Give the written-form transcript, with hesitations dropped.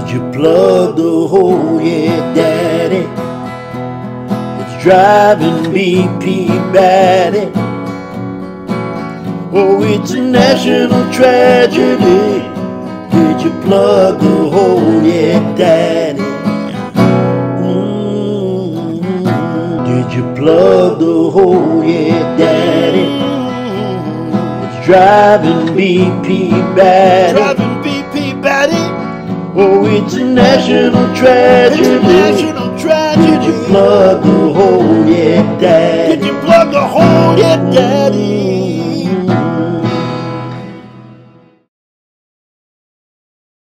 Did you plug the hole yet, Daddy? It's driving BP batty. Oh, it's a national tragedy. Did you plug the hole yet, Daddy? Did you plug the hole yet, Daddy? It's driving BP batty. Driving BP batty. Oh, it's a national tragedy. It's a national tragedy. Did you plug